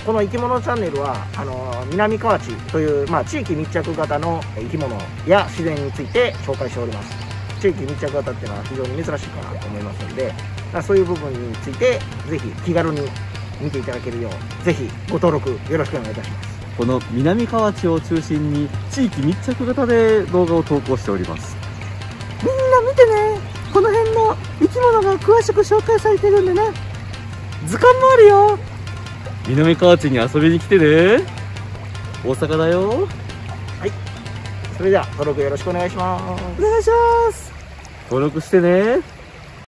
この生き物チャンネルは南河内という、地域密着型の生き物や自然について紹介しております。地域密着型っていうのは非常に珍しいかなと思いますので、そういう部分についてぜひ気軽に見ていただけるよう、ぜひご登録よろしくお願いいたします。 この南河内を中心に地域密着型で動画を投稿しております。 みんな見てね、この辺の生き物が詳しく紹介されてるんでね。図鑑もあるよ。 南河内に遊びに来てね。大阪だよ。 はい、それでは登録よろしくお願いします。 お願いします。 登録してね。